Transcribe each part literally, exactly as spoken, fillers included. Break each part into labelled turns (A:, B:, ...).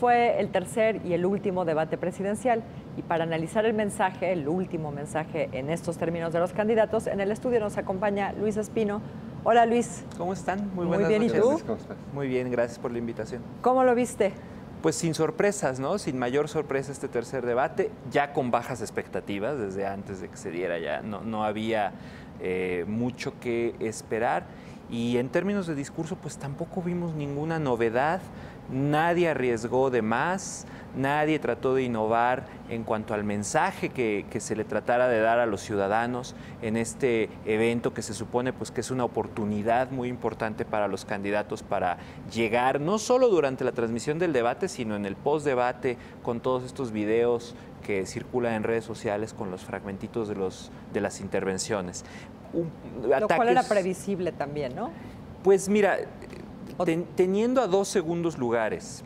A: fue el tercer y el último debate presidencial. Y para analizar el mensaje, el último mensaje en estos términos de los candidatos, en el estudio nos acompaña Luis Espino. Hola, Luis.
B: ¿Cómo están?
A: Muy buenas noches. Muy bien, ¿y tú?
B: ¿Cómo estás? Muy bien, gracias por la invitación.
A: ¿Cómo lo viste?
B: Pues sin sorpresas, ¿no? Sin mayor sorpresa este tercer debate, ya con bajas expectativas desde antes de que se diera, ya no, no había eh, mucho que esperar. Y en términos de discurso, pues tampoco vimos ninguna novedad, nadie arriesgó de más, nadie trató de innovar en cuanto al mensaje que, que se le tratara de dar a los ciudadanos en este evento que se supone pues, que es una oportunidad muy importante para los candidatos para llegar, no solo durante la transmisión del debate, sino en el post-debate con todos estos videos que circulan en redes sociales con los fragmentitos de, los, de las intervenciones. Un,
A: Lo
B: ataques,
A: cual era previsible también, ¿no?
B: Pues mira, ten, teniendo a dos segundos lugares,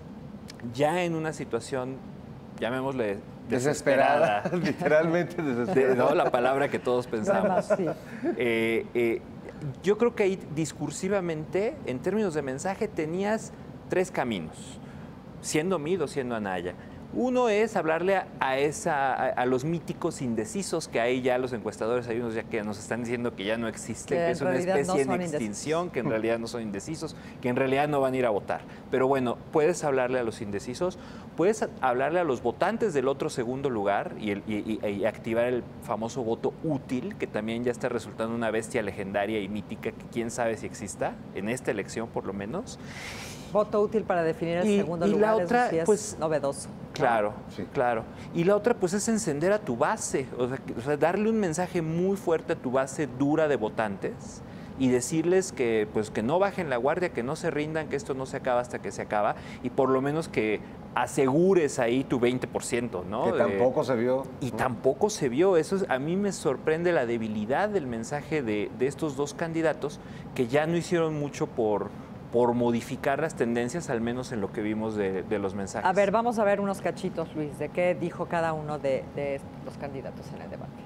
B: ya en una situación, llamémosle desesperada,
C: desesperada literalmente desesperada.
B: De, no, la palabra que todos pensamos.
A: Sí.
B: Eh, eh, yo creo que ahí discursivamente, en términos de mensaje, tenías tres caminos, siendo Mido, siendo Anaya. Uno es hablarle a, a, esa, a, a los míticos indecisos, que ahí ya los encuestadores, hay unos ya que nos están diciendo que ya no existen, que, que es una especie no en extinción, indecisos. Que en realidad no son indecisos, que en realidad no van a ir a votar. Pero bueno, puedes hablarle a los indecisos, puedes hablarle a los votantes del otro segundo lugar y, el, y, y, y activar el famoso voto útil, que también ya está resultando una bestia legendaria y mítica que quién sabe si exista, en esta elección por lo menos.
A: Voto útil para definir el
B: y,
A: segundo
B: y
A: lugar,
B: la otra,
A: eso sí es
B: pues,
A: novedoso.
B: Claro, sí. claro. Y la otra, pues, es encender a tu base, o sea, o sea, darle un mensaje muy fuerte a tu base dura de votantes y decirles que, pues, que no bajen la guardia, que no se rindan, que esto no se acaba hasta que se acaba y por lo menos que asegures ahí tu veinte por ciento, ¿no?
C: Que tampoco eh, se vio.
B: Y ¿no? tampoco se vio. Eso es, a mí me sorprende la debilidad del mensaje de, de estos dos candidatos que ya no hicieron mucho por... por modificar las tendencias, al menos en lo que vimos de, de los mensajes.
A: A ver, vamos a ver unos cachitos, Luis, de qué dijo cada uno de, de los candidatos en el debate.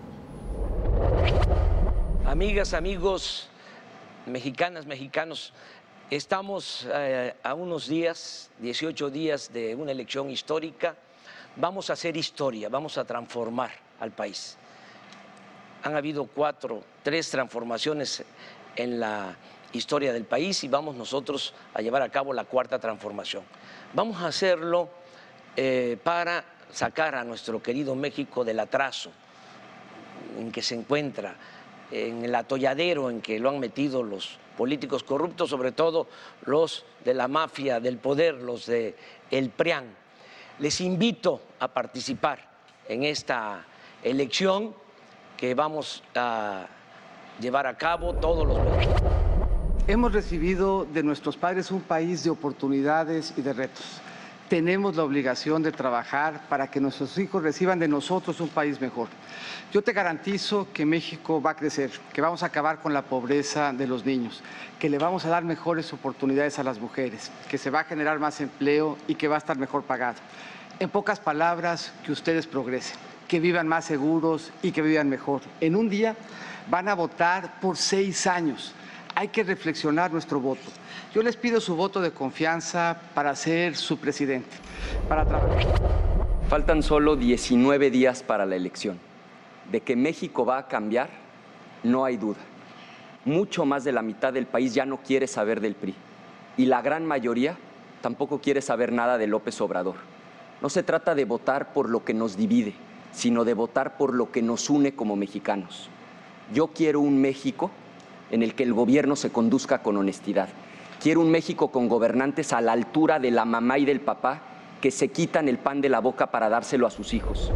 D: Amigas, amigos, mexicanas, mexicanos, estamos eh, a unos días, dieciocho días de una elección histórica. Vamos a hacer historia, vamos a transformar al país. Han habido cuatro, tres transformaciones en la historia del país y vamos nosotros a llevar a cabo la cuarta transformación. Vamos a hacerlo eh, para sacar a nuestro querido México del atraso en que se encuentra, en el atolladero en que lo han metido los políticos corruptos, sobre todo los de la mafia del poder, los de el PRIAN. Les invito a participar en esta elección que vamos a llevar a cabo todos los mexicanos.
E: Hemos recibido de nuestros padres un país de oportunidades y de retos. Tenemos la obligación de trabajar para que nuestros hijos reciban de nosotros un país mejor. Yo te garantizo que México va a crecer, que vamos a acabar con la pobreza de los niños, que le vamos a dar mejores oportunidades a las mujeres, que se va a generar más empleo y que va a estar mejor pagado. En pocas palabras, que ustedes progresen, que vivan más seguros y que vivan mejor. En un día van a votar por seis años. Hay que reflexionar nuestro voto. Yo les pido su voto de confianza para ser su presidente, para trabajar.
F: Faltan solo diecinueve días para la elección. De que México va a cambiar, no hay duda. Mucho más de la mitad del país ya no quiere saber del P R I. Y la gran mayoría tampoco quiere saber nada de López Obrador. No se trata de votar por lo que nos divide, sino de votar por lo que nos une como mexicanos. Yo quiero un México en el que el gobierno se conduzca con honestidad. Quiero un México con gobernantes a la altura de la mamá y del papá que se quitan el pan de la boca para dárselo a sus hijos.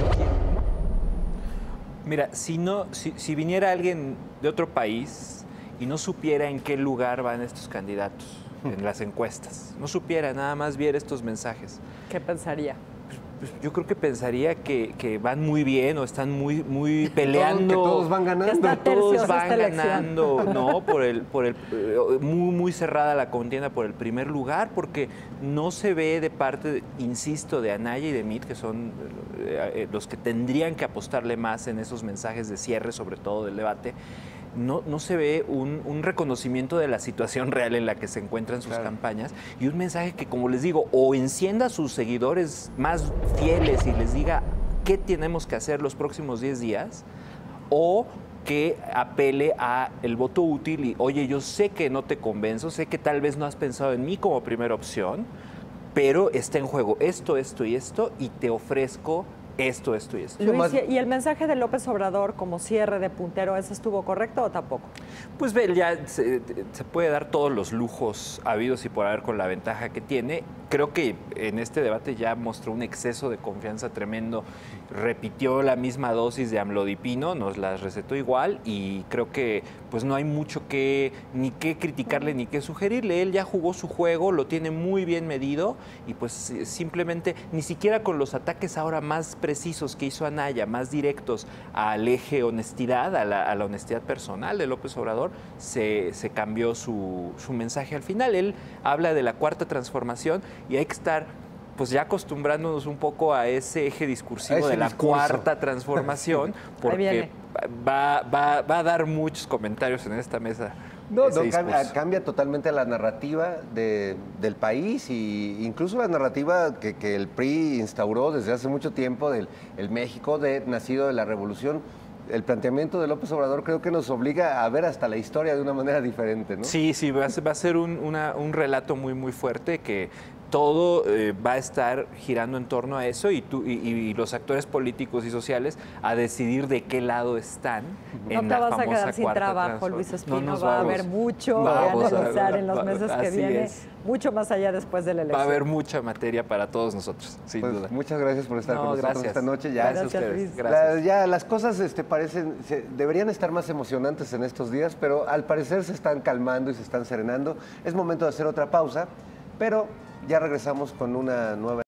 B: Mira, si, no, si, si viniera alguien de otro país y no supiera en qué lugar van estos candidatos en las encuestas, no supiera, nada más viera estos mensajes,
A: ¿qué pensaría?
B: Pues yo creo que pensaría que, que van muy bien o están muy, muy peleando.
C: Que todos van ganando.
B: Que todos van ganando, ¿no? Por el, por el, muy, muy cerrada la contienda por el primer lugar, porque no se ve de parte, insisto, de Anaya y de Meade, que son eh, los que tendrían que apostarle más en esos mensajes de cierre, sobre todo del debate. no, no se ve un, un reconocimiento de la situación real en la que se encuentran sus
C: Claro.
B: campañas y un mensaje que, como les digo, o encienda a sus seguidores más fieles y les diga qué tenemos que hacer los próximos diez días, o que apele a el voto útil y, oye, yo sé que no te convenzo, sé que tal vez no has pensado en mí como primera opción, pero está en juego esto, esto y esto, y te ofrezco esto, esto y esto.
A: Luis,
C: más-
A: ¿y el mensaje de López Obrador como cierre de puntero, ese estuvo correcto o tampoco?
B: Pues ve, ya se, se puede dar todos los lujos habidos y por haber con la ventaja que tiene. Creo que en este debate ya mostró un exceso de confianza tremendo. Repitió la misma dosis de amlodipino, nos las recetó igual y creo que pues no hay mucho que ni que criticarle ni que sugerirle. Él ya jugó su juego, lo tiene muy bien medido y pues simplemente ni siquiera con los ataques ahora más precisos que hizo Anaya, más directos al eje honestidad, a la, a la honestidad personal de López Obrador, se, se cambió su, su mensaje al final. Él habla de la cuarta transformación y hay que estar pues ya acostumbrándonos un poco a ese eje discursivo
C: A ese
B: de la
C: discurso.
B: cuarta transformación, porque
A: viene.
B: va, va, va a dar muchos comentarios en esta mesa.
C: No,
B: ese
C: no, cambia,
B: discurso.
C: cambia totalmente la narrativa de- del país e incluso la narrativa que, que el P R I instauró desde hace mucho tiempo del el México de, nacido de la revolución. El planteamiento de López Obrador creo que nos obliga a ver hasta la historia de una manera diferente, ¿no?
B: Sí, sí, va a ser, va a ser un, una- un relato muy, muy fuerte que todo eh, va a estar girando en torno a eso y, tú, y, y los actores políticos y sociales a decidir de qué lado están.
A: No
B: en
A: te
B: la
A: vas a
B: famosa
A: quedar sin
B: cuarta
A: trabajo, Luis
B: transformación.
A: Espino.
B: No nos
A: va a
B: vamos.
A: haber mucho
B: Vamos
A: que
B: a-
A: analizar en los
B: va-
A: meses que
B: así
A: vienen,
B: es.
A: mucho más allá después de la
B: Va
A: elección.
B: a haber mucha materia para todos nosotros, sin
C: Pues,
B: duda.
C: muchas gracias por estar
B: No,
C: con nosotros
B: gracias.
C: esta noche. Ya,
B: Gracias a
A: Gracias,
B: ustedes.
A: Luis.
B: Gracias.
C: La- ya las cosas este, parecen, se- deberían estar más emocionantes en estos días, pero al parecer se están calmando y se están serenando. Es momento de hacer otra pausa, pero ya regresamos con una nueva